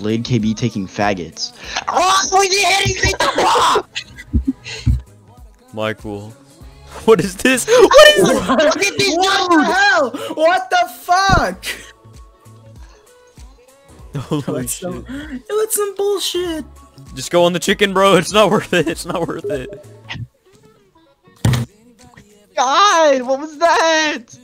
Blade KB taking faggots. Oh, he's hitting me the block! Michael. What is this? What is this? Look at this What dude! the hell? What the fuck? Holy shit. That's some bullshit. Just go on the chicken, bro. It's not worth it. It's not worth it. God, what was that?